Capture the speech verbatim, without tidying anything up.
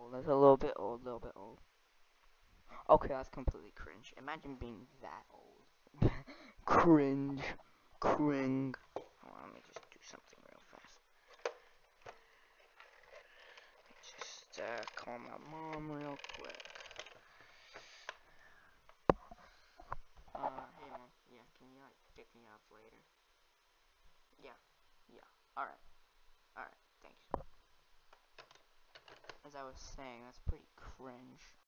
old. That's a little bit old, a little bit old. Okay, that's completely cringe. Imagine being that old. Cringe. Cring. Hold on, let me just do something real fast. Just uh, call my mom real quick. Uh, hey mom. Yeah, can you like pick me up later? Yeah. Yeah. Alright. Alright. Thanks. As I was saying, that's pretty cringe.